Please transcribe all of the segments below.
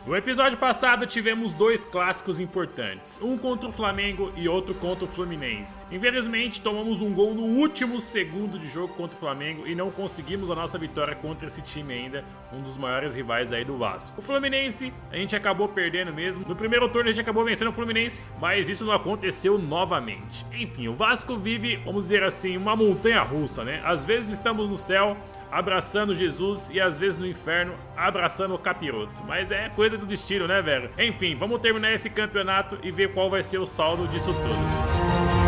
No episódio passado tivemos dois clássicos importantes, um contra o Flamengo e outro contra o Fluminense. Infelizmente tomamos um gol no último segundo de jogo contra o Flamengo e não conseguimos a nossa vitória contra esse time ainda, um dos maiores rivais aí do Vasco. O Fluminense a gente acabou perdendo mesmo, no primeiro turno a gente acabou vencendo o Fluminense, mas isso não aconteceu novamente. Enfim, o Vasco vive, vamos dizer assim, uma montanha russa, né? Às vezes estamos no céu, abraçando Jesus e às vezes no inferno, abraçando o capiroto. Mas é coisa do destino, né, velho? Enfim, vamos terminar esse campeonato e ver qual vai ser o saldo disso tudo.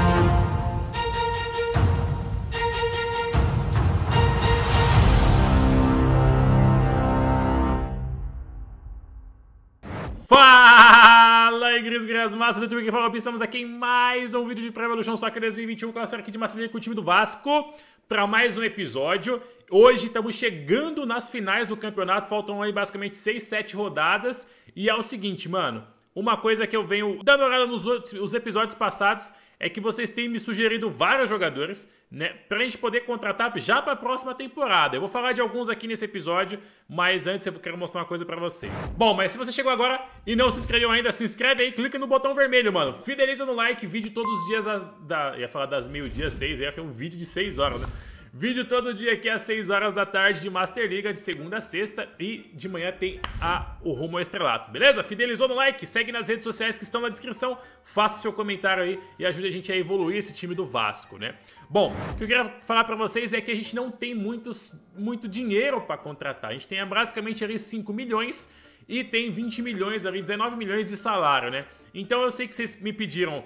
Fala, igrejas guerreiras massas, do que fala, estamos aqui em mais um vídeo de Pro Evolution Soccer 2021 com a série aqui de Marcelinho com o time do Vasco para mais um episódio. Hoje estamos chegando nas finais do campeonato, faltam aí basicamente 6, 7 rodadas. E é o seguinte, mano, uma coisa que eu venho dando uma olhada nos episódios passados é que vocês têm me sugerido vários jogadores, né, pra gente poder contratar já pra próxima temporada. Eu vou falar de alguns aqui nesse episódio, mas antes eu quero mostrar uma coisa pra vocês. Bom, mas se você chegou agora e não se inscreveu ainda, se inscreve aí, clica no botão vermelho, mano. Fideliza no like, vídeo todos os dias, ia falar das meio-dia, 6, ia ser um vídeo de 6 horas, né? Vídeo todo dia aqui às 6 horas da tarde de Master Liga, de segunda a sexta. E de manhã tem o Rumo ao Estrelato, beleza? Fidelizou no like, segue nas redes sociais que estão na descrição. Faça o seu comentário aí e ajude a gente a evoluir esse time do Vasco, né? Bom, o que eu quero falar pra vocês é que a gente não tem muito dinheiro pra contratar. A gente tem basicamente ali 5 milhões e tem 20 milhões ali, 19 milhões de salário, né? Então eu sei que vocês me pediram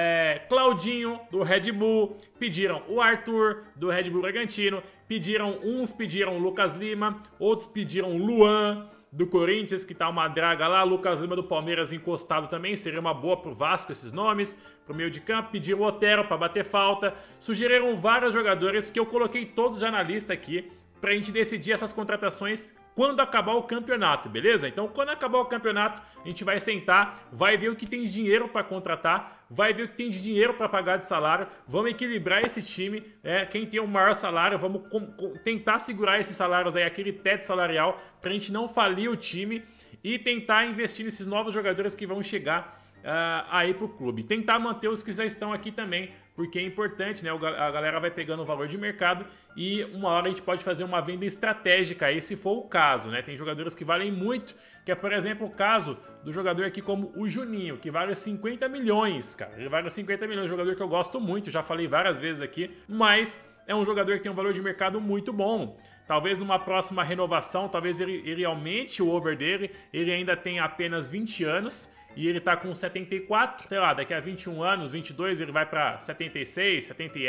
Claudinho, do Red Bull, pediram o Arthur, do Red Bull Bragantino, uns pediram o Lucas Lima, outros pediram o Luan, do Corinthians, que tá uma draga lá, Lucas Lima do Palmeiras encostado também, seria uma boa pro Vasco esses nomes, pro meio de campo, pediram o Otero pra bater falta, sugeriram vários jogadores que eu coloquei todos já na lista aqui, pra gente decidir essas contratações quando acabar o campeonato, beleza? Então, quando acabar o campeonato, a gente vai sentar, vai ver o que tem de dinheiro para contratar, vai ver o que tem de dinheiro para pagar de salário, vamos equilibrar esse time, quem tem o maior salário, vamos tentar segurar esses salários aí, aquele teto salarial, pra gente não falir o time e tentar investir nesses novos jogadores que vão chegar aí pro clube. Tentar manter os que já estão aqui também, porque é importante, né? A galera vai pegando o valor de mercado e uma hora a gente pode fazer uma venda estratégica aí, se for o caso, né? Tem jogadores que valem muito, que é, por exemplo, o caso do jogador aqui como o Juninho, que vale 50 milhões, cara. Ele vale 50 milhões, um jogador que eu gosto muito, já falei várias vezes aqui, mas é um jogador que tem um valor de mercado muito bom. Talvez numa próxima renovação, talvez ele aumente o over dele, ele ainda tem apenas 20 anos, e ele tá com 74, sei lá, daqui a 21 anos, 22, ele vai pra 76,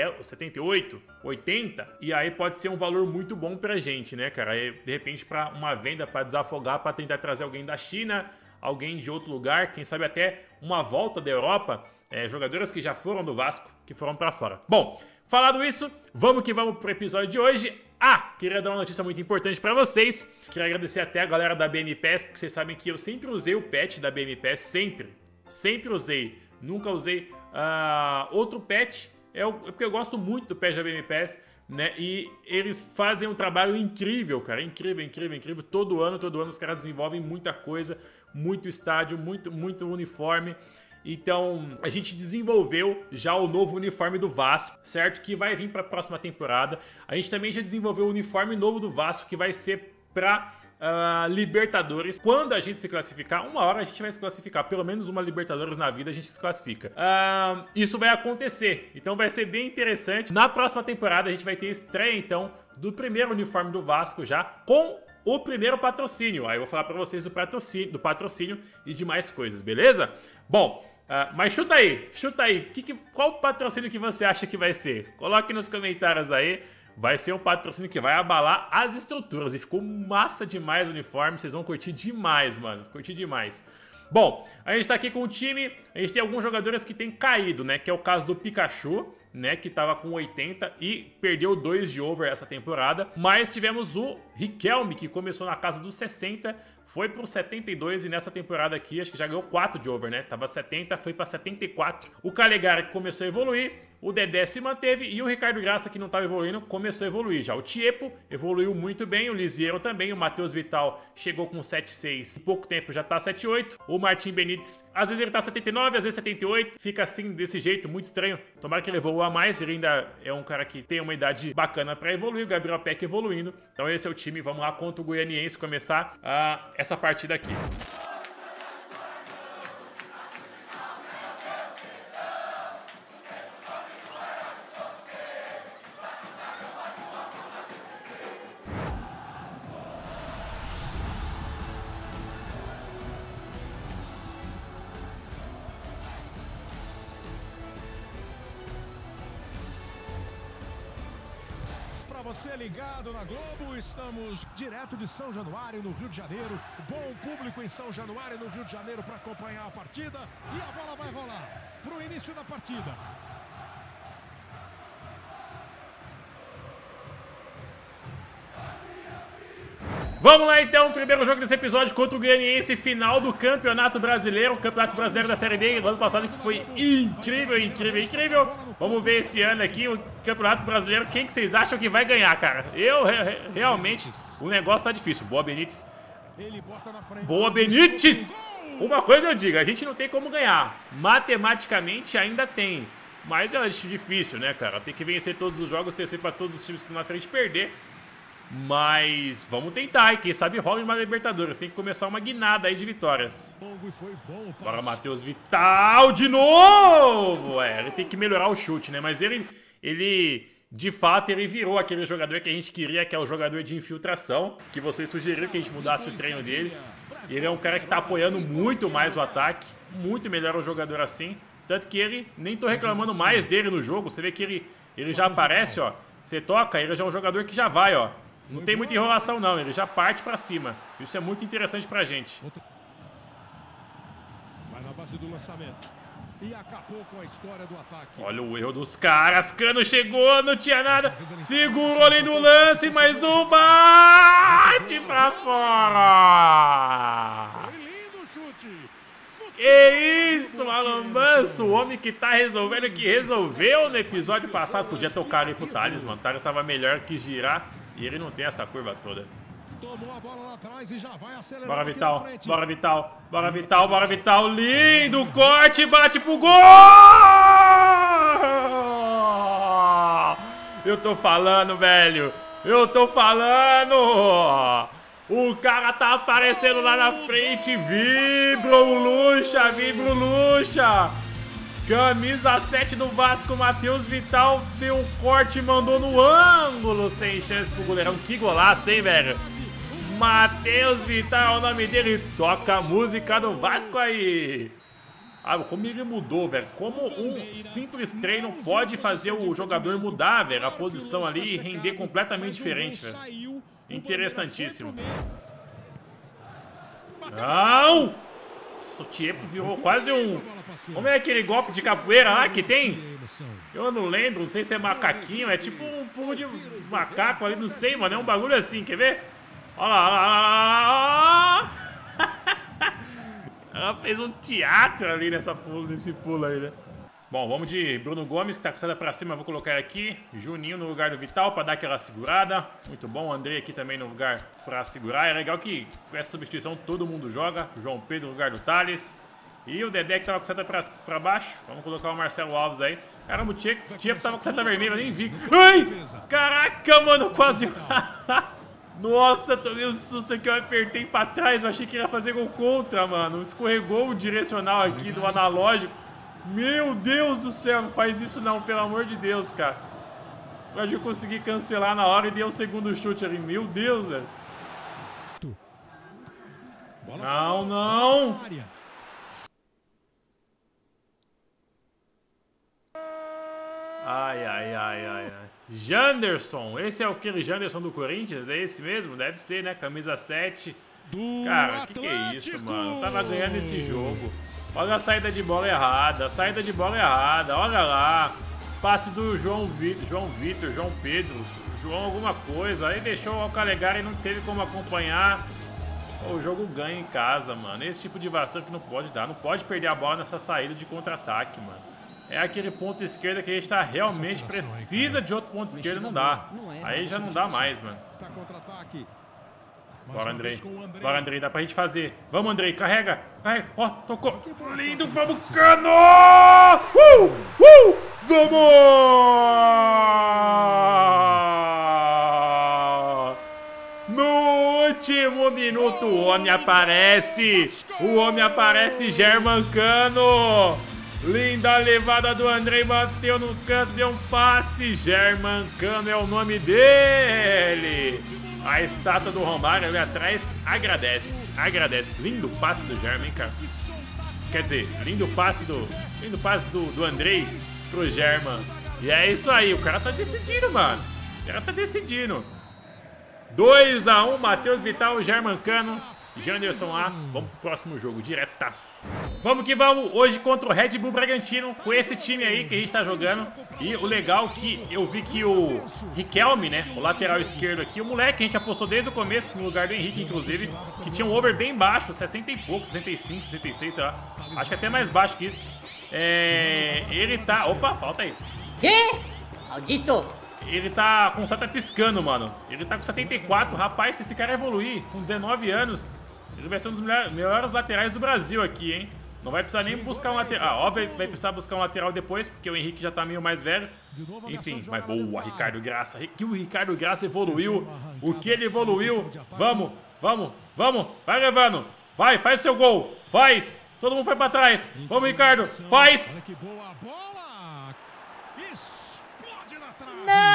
78, 80. E aí pode ser um valor muito bom pra gente, né, cara? E, de repente, pra uma venda, pra desafogar, pra tentar trazer alguém da China, alguém de outro lugar, quem sabe até uma volta da Europa, jogadores que já foram do Vasco, que foram pra fora. Bom, falado isso, vamos que vamos pro episódio de hoje. Queria dar uma notícia muito importante pra vocês. Queria agradecer até a galera da BMPS, porque vocês sabem que eu sempre usei o patch da BMPS, sempre usei. Nunca usei outro patch, porque eu gosto muito do patch da BMPS, né? E eles fazem um trabalho incrível, cara, incrível. Todo ano os caras desenvolvem muita coisa, muito estádio, muito uniforme. Então, a gente desenvolveu já o novo uniforme do Vasco, certo? Que vai vir para a próxima temporada. A gente também já desenvolveu o uniforme novo do Vasco, que vai ser para Libertadores. Quando a gente se classificar, uma hora a gente vai se classificar. Pelo menos uma Libertadores na vida a gente se classifica. Isso vai acontecer. Então vai ser bem interessante. Na próxima temporada a gente vai ter estreia, então, do primeiro uniforme do Vasco já, com o primeiro patrocínio. Aí eu vou falar pra vocês do patrocínio e de mais coisas, beleza? Bom, mas chuta aí. Qual patrocínio que você acha que vai ser? Coloque nos comentários aí. Vai ser um patrocínio que vai abalar as estruturas. E ficou massa demais o uniforme. Vocês vão curtir demais, mano. Curtir demais. Bom, a gente tá aqui com o time, a gente tem alguns jogadores que tem caído, né? Que é o caso do Pikachu, né? Que tava com 80 e perdeu 2 de over essa temporada. Mas tivemos o Riquelme, que começou na casa dos 60, foi pro 72 e nessa temporada aqui acho que já ganhou 4 de over, né? Tava 70, foi pra 74. O Calegari começou a evoluir, O Dedé se manteve e o Ricardo Graça, que não estava evoluindo, começou a evoluir já. O Tiepo evoluiu muito bem, o Lisiero também, o Matheus Vital chegou com 7,6. Em pouco tempo já tá 7,8. O Martim Benítez, às vezes ele tá 79, às vezes 78. Fica assim, desse jeito, muito estranho. Tomara que ele evolua mais, ele ainda é um cara que tem uma idade bacana para evoluir. O Gabriel Peck evoluindo. Então esse é o time, vamos lá contra o Goianiense começar essa partida aqui. Você ligado na Globo, estamos direto de São Januário, no Rio de Janeiro. Bom público em São Januário, no Rio de Janeiro, para acompanhar a partida. E a bola vai rolar para o início da partida. Vamos lá então, primeiro jogo desse episódio contra o Goianiense, final do Campeonato Brasileiro. O Campeonato Brasileiro da Série D do ano passado, que foi incrível, incrível, incrível. Vamos ver esse ano aqui o Campeonato Brasileiro. Quem que vocês acham que vai ganhar, cara? Eu, realmente, o negócio tá difícil. Boa, Benítez. Boa, Benítez! Uma coisa eu digo, a gente não tem como ganhar. Matematicamente ainda tem. Mas é difícil, né, cara? Tem que vencer todos os jogos, torcer pra todos os times que estão na frente perder. Mas vamos tentar, e quem sabe rola uma Libertadores. Tem que começar uma guinada aí de vitórias. Bora, Matheus Vital de novo! Ele tem que melhorar o chute, né? Mas ele de fato, ele virou aquele jogador que a gente queria, que é o jogador de infiltração, que vocês sugeriram que a gente mudasse o treino dele. Ele é um cara que tá apoiando muito mais o ataque, muito melhor um jogador assim. Tanto que ele, nem tô reclamando mais dele no jogo, você vê que ele já aparece, ó. Você toca, ele já é um jogador que já vai, ó. Não tem muita enrolação não, ele já parte pra cima. Isso é muito interessante pra gente. Vai na base do lançamento. E acabou com a história do ataque. Olha o erro dos caras. Cano chegou, não tinha nada. Segurou ali no lance, mais um bate pra fora. Foi lindo o chute. Que isso, Alan Manso, o homem que tá resolvendo, que resolveu no episódio passado. Podia tocar ali pro Thales, mano. O Thales tava melhor que girar. E ele não tem essa curva toda. Tomou a bola lá atrás e já vai acelerando. Bora, Vital. Bora, Vital. Bora, Vital. Bora, Vital. Lindo corte. Bate pro gol. Eu tô falando, velho. Eu tô falando. O cara tá aparecendo lá na frente. Vibra o Lucha. Vibra o Lucha. Camisa 7 do Vasco, Matheus Vital deu um corte e mandou no ângulo, sem chance pro goleirão. Que golaço, hein, velho? Matheus Vital é o nome dele. Toca a música do Vasco aí. Como ele mudou, velho. Como um simples treino pode fazer o jogador mudar, velho, a posição ali e render completamente diferente, velho. Interessantíssimo. Não! Nossa, o Tiepo virou quase um... Como é aquele golpe de capoeira lá que tem? Eu não lembro, não sei se é macaquinho, é tipo um pulo de macaco ali, não sei, mano. É um bagulho assim, quer ver? Olha lá, olha lá. Ela fez um teatro ali nesse pulo aí, né? Bom, vamos de Bruno Gomes, tá com pra cima, vou colocar aqui. Juninho no lugar do Vital pra dar aquela segurada. Muito bom, o Andrei aqui também no lugar pra segurar. É legal que com essa substituição todo mundo joga. João Pedro no lugar do Thales. E o Dedé que tava com seta pra baixo. Vamos colocar o Marcelo Alves aí. Caramba, o Tiepo tava com seta vermelha, eu nem vi. Ai! Caraca, mano, quase... Nossa, tomei um susto aqui, eu apertei pra trás. Eu achei que ia fazer gol contra, mano. Escorregou o direcional aqui do analógico. Meu Deus do céu, não faz isso não, pelo amor de Deus, cara. Mas eu consegui cancelar na hora e dei o segundo chute ali. Meu Deus, velho. Não, não. Ai, ai, ai, ai, ai. Janderson, esse é aquele Janderson do Corinthians? É esse mesmo? Deve ser, né? Camisa 7. Cara, que é isso, mano? Eu tava ganhando esse jogo. Olha a saída de bola errada, olha lá. Passe do João Vitor, João Pedro, João alguma coisa. Aí deixou o Calegari e não teve como acompanhar. O jogo ganha em casa, mano. Esse tipo de vacilo que não pode dar. Não pode perder a bola nessa saída de contra-ataque, mano. é aquele ponto esquerdo que a gente tá realmente precisa de outro ponto esquerdo, não dá. Aí já não dá mais, mano. Bora, Andrei. Bora, Andrei, dá pra gente fazer. Vamos, Andrei, carrega. Carrega. Ó, tocou. Lindo, vamos, Cano! Vamos! No último minuto, o homem aparece. O homem aparece, German Cano. Linda levada do Andrei, bateu no canto, deu um passe. German Cano é o nome dele. A estátua do Romário ali atrás agradece, agradece. Lindo passe do German, cara. Quer dizer, lindo passe do Andrei pro German. E é isso aí, o cara tá decidindo, mano. O cara tá decidindo. 2 a 1, Matheus Vital, German Cano. Janderson lá, vamos pro próximo jogo, diretaço. Vamos que vamos, hoje contra o Red Bull Bragantino, com esse time aí que a gente tá jogando. E o legal que eu vi que o Riquelme, né, o lateral esquerdo aqui, o moleque, a gente apostou desde o começo, no lugar do Henrique, inclusive, que tinha um over bem baixo, 60 e pouco, 65, 66, sei lá. Acho que até mais baixo que isso. Ele tá... Opa, falta aí. Que? Maldito! Ele tá com o tá piscando, mano. Ele tá com 74. Rapaz, se esse cara evoluir com 19 anos, ele vai ser um dos melhores laterais do Brasil aqui, hein? Não vai precisar nem buscar um lateral. Ah, óbvio, vai precisar buscar um lateral depois, porque o Henrique já tá meio mais velho. Enfim, mas boa, Ricardo Graça. Que o Ricardo Graça evoluiu. O que ele evoluiu. Vamos, vamos, vamos. Vai levando. Vai, faz o seu gol. Faz. Todo mundo foi pra trás. Vamos, Ricardo. Faz. Olha que boa bola. Explode na trave.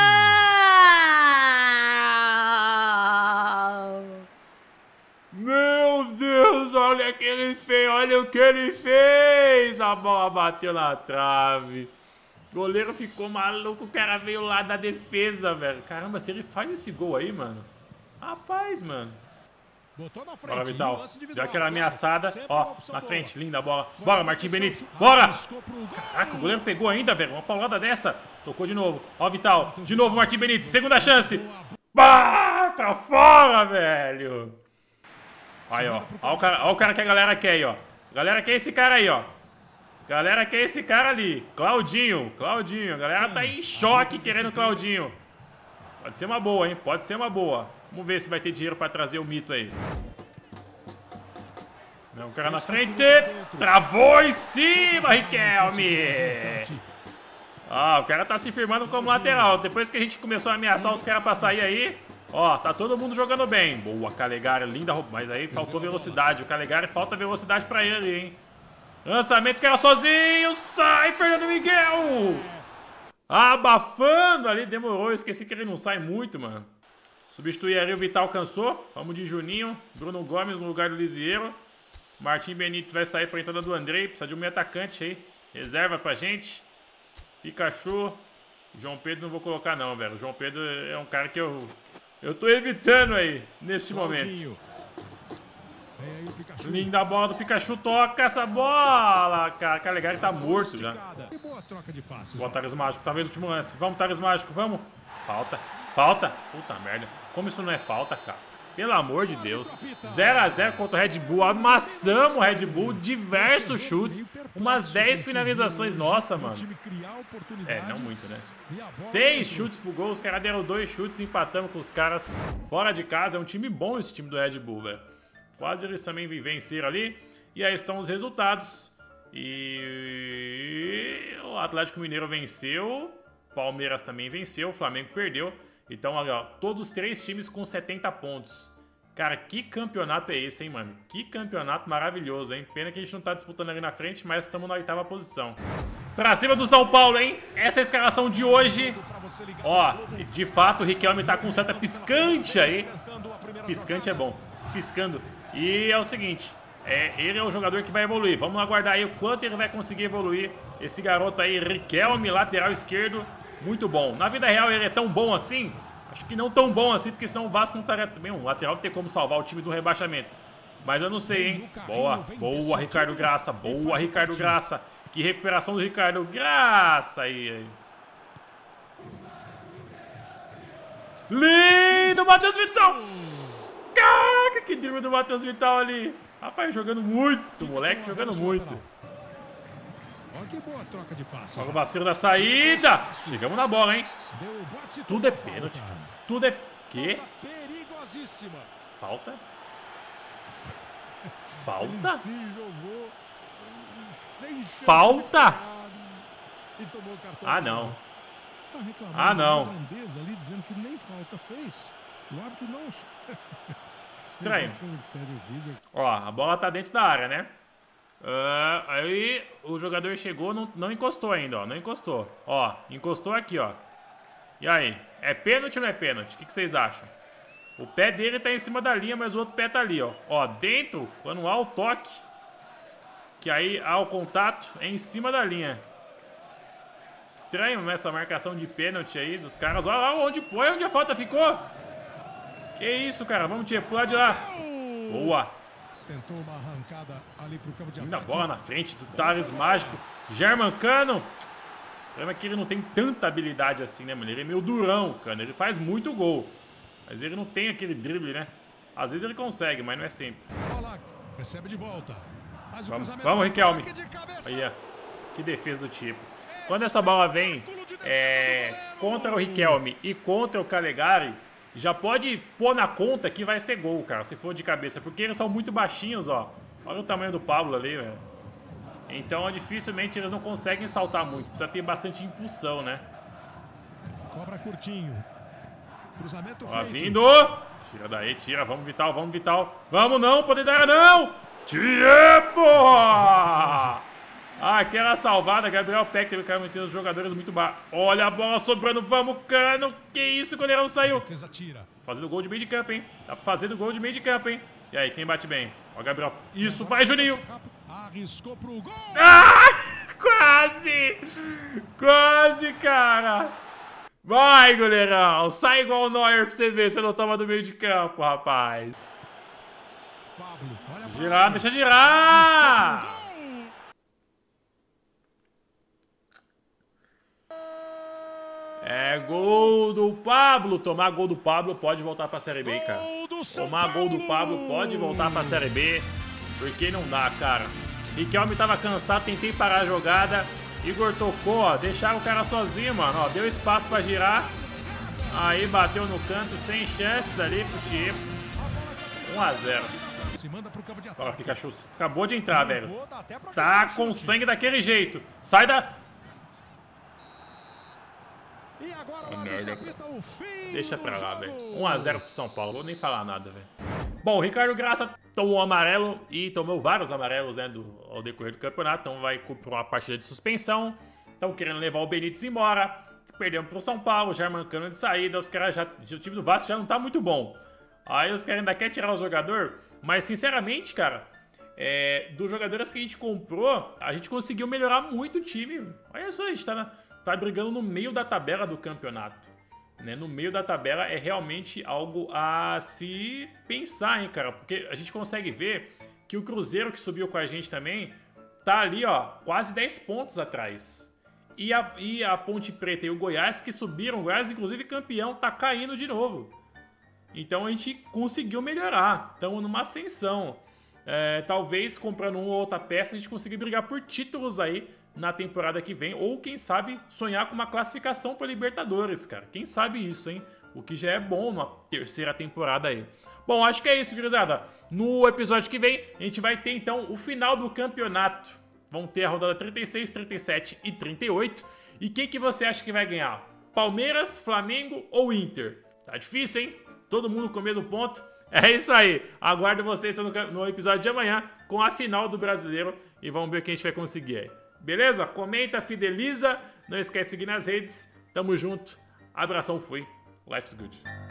Não! Meu Deus, olha o que ele fez, olha o que ele fez. A bola bateu na trave. O goleiro ficou maluco, o cara veio lá da defesa, velho. Caramba, se ele faz esse gol aí, mano. Rapaz, mano. Botou na frente. Bora, Vital. Deu aquela ameaçada. Ó, na frente, linda a bola. Bora, Martim Benítez. Bora! Caraca, o goleiro pegou ainda, velho. Uma paulada dessa. Tocou de novo. Ó, Vital. De novo, Martim Benítez. Segunda chance. Bah! Pra fora, velho. Aí, ó. Ó o cara que a galera quer aí, ó. A galera quer esse cara aí, ó. A galera quer esse cara ali. Claudinho. Claudinho. A galera tá em choque querendo Claudinho. Pode ser uma boa, hein? Pode ser uma boa. Vamos ver se vai ter dinheiro pra trazer o mito aí. Não, o cara na frente. Travou em cima, Riquelme. Ah, o cara tá se firmando como lateral. Depois que a gente começou a ameaçar os caras pra sair aí, ó, tá todo mundo jogando bem. Boa, Calegari, linda roupa. Mas aí faltou velocidade. O Calegari falta velocidade pra ele, hein? Lançamento que era sozinho. Sai, Fernando Miguel. Abafando ali, demorou. Eu esqueci que ele não sai muito, mano. Substituir ali, o Vital cansou. Vamos de Juninho. Bruno Gomes no lugar do Lisieiro. Martim Benítez vai sair pra entrada do Andrei. Precisa de um meio atacante aí. Reserva pra gente. Pikachu. João Pedro não vou colocar não, velho. O João Pedro é um cara que eu tô evitando aí, neste momento. Linda a bola do Pikachu. Toca essa bola, cara. Calegari tá morto já. Boa, Thales Mágico. Talvez o último lance. Vamos, Thales Mágico. Vamos. Falta. Falta. Puta merda. Como isso não é falta, cara? Pelo amor de Deus. 0 a 0 contra o Red Bull. Amassamos o Red Bull. Diversos chutes. Umas 10 finalizações. Nossa, mano. É, não muito, né? 6 chutes pro gol. Os caras deram 2 chutes. Empatamos com os caras fora de casa. É um time bom esse time do Red Bull, velho. Quase eles também venceram ali. E aí estão os resultados. E o Atlético Mineiro venceu. Palmeiras também venceu. O Flamengo perdeu. Então, olha, ó, todos os 3 times com 70 pontos. Cara, que campeonato é esse, hein, mano? Que campeonato maravilhoso, hein? Pena que a gente não tá disputando ali na frente, mas estamos na 8ª posição. Pra cima do São Paulo, hein? Essa é a escalação de hoje. Ó, de fato, o Riquelme tá com seta piscante aí. Piscante é bom. Piscando. E é o seguinte, ele é o jogador que vai evoluir. Vamos aguardar aí o quanto ele vai conseguir evoluir. Esse garoto aí, Riquelme, lateral esquerdo. Muito bom. Na vida real ele é tão bom assim? Acho que não tão bom assim, porque senão o Vasco não estaria também. Um lateral não tem como salvar o time do rebaixamento. Mas eu não sei, hein? Boa, boa, Ricardo Graça. Boa, Ricardo Graça. Que recuperação do Ricardo Graça aí. Lindo, Matheus Vital. Caraca, que drible do Matheus Vital ali. Rapaz, jogando muito, moleque, jogando muito. Olha que boa troca de passe. Olha o vacilo da saída. Chegamos na bola, hein? Deu o bote, Tudo é tomou pênalti. falta. Tudo é... Quê? Falta perigosíssima. Falta? Ele Falta? se jogou sem chance Falta? de falhar e tomou o cartão. Ah, não. Tá reclamando Ah, não. da grandeza ali, dizendo que nem falta fez. O árbitro não... Estranho. Quando eles pedem o vídeo, Ó, a bola tá dentro da área, né? Aí o jogador chegou, não encostou ainda, ó. Não encostou. Ó, encostou aqui, ó. E aí? É pênalti ou não é pênalti? O que vocês acham? O pé dele tá em cima da linha, mas o outro pé tá ali, ó. Ó, dentro, quando há o toque, que aí há o contato, é em cima da linha. Estranho, né, essa marcação de pênalti aí dos caras. Olha lá onde foi, onde a falta ficou. Que isso, cara. Vamos pular de lá. Boa. tentou uma arrancada ali pro campo de Ainda ataque. bola na frente do Thales Mágico. Germancano. O problema é que ele não tem tanta habilidade assim, né, mano? Ele é meio durão, cara. Ele faz muito gol. Mas ele não tem aquele drible, né? Às vezes ele consegue, mas não é sempre. Bola, recebe de volta. Faz o cruzamento. Vamos, Riquelme. Toque de cabeça. Aí, ó. Que defesa do tipo. Quando essa bola vem contra o Riquelme e contra o Calegari, já pode pôr na conta que vai ser gol, cara, se for de cabeça. Porque eles são muito baixinhos, ó. Olha o tamanho do Pablo ali, velho. Então, dificilmente eles não conseguem saltar muito. Precisa ter bastante impulsão, né? Cobra curtinho. Cruzamento Ó, feito. vindo. Tira daí, tira. Vamos, Vital, vamos, Vital. Vamos, não, poder dar, não. Tempo! Ah, aquela salvada, Gabriel Peck teve que manter os jogadores muito baixos. Olha a bola sobrando, vamos, Cano. Que isso, o goleirão saiu. Defesa tira. Fazendo gol de meio de campo, hein? Dá pra fazer do gol de meio de campo, hein? E aí, quem bate bem? Ó, Gabriel. Isso, vai, Juninho. Arriscou pro gol. Ah! Quase! Quase, cara! Vai, goleirão! Sai igual o Neuer pra você ver se não toma do meio de campo, rapaz. Pablo, olha Girar, deixa girar! É gol do Pablo. Tomar gol do Pablo pode voltar pra Série B, cara. Tomar gol do Pablo pode voltar pra Série B. Porque não dá, cara. Riquelme tava cansado, tentei parar a jogada. Igor tocou, ó. Deixaram o cara sozinho, mano. Ó, deu espaço pra girar. Aí bateu no canto, sem chances ali pro Tiepo. 1 a 0. Se manda pro campo de ataque. Ó, Pikachu acabou de entrar, velho. Dá até pra Tá arriscar com chute. sangue daquele jeito. Sai da... E agora o merda, árbitro apita o fim Deixa do pra lá, jogo. velho. 1 a 0 pro São Paulo. Vou nem falar nada, velho. Bom, o Ricardo Graça tomou um amarelo e tomou vários amarelos, né, ao decorrer do campeonato. Então vai por uma partida de suspensão. Estão querendo levar o Benítez embora. Perdemos pro São Paulo, já mancando de saída. Os caras já... O time do Vasco já não tá muito bom. Aí os caras ainda querem tirar o jogador. Mas, sinceramente, cara, dos jogadores que a gente comprou, a gente conseguiu melhorar muito o time. Olha só, a gente tá brigando no meio da tabela do campeonato. Né? No meio da tabela é realmente algo a se pensar, hein, cara? Porque a gente consegue ver que o Cruzeiro, que subiu com a gente também, tá ali, ó, quase 10 pontos atrás. E a Ponte Preta e o Goiás, que subiram, o Goiás, inclusive, campeão, tá caindo de novo. Então a gente conseguiu melhorar. Estamos numa ascensão. Talvez comprando uma ou outra peça a gente consiga brigar por títulos aí na temporada que vem. Ou quem sabe sonhar com uma classificação para Libertadores, cara. Quem sabe isso, hein? O que já é bom numa terceira temporada aí. Bom, acho que é isso, gurizada. No episódio que vem a gente vai ter então o final do campeonato. Vão ter a rodada 36, 37 e 38. E quem que você acha que vai ganhar? Palmeiras, Flamengo ou Inter? Tá difícil, hein? Todo mundo com o mesmo ponto. É isso aí. Aguardo vocês no episódio de amanhã com a final do Brasileiro. E vamos ver o que a gente vai conseguir aí. Beleza? Comenta, fideliza. Não esquece de seguir nas redes. Tamo junto. Abração, fui. Life's good.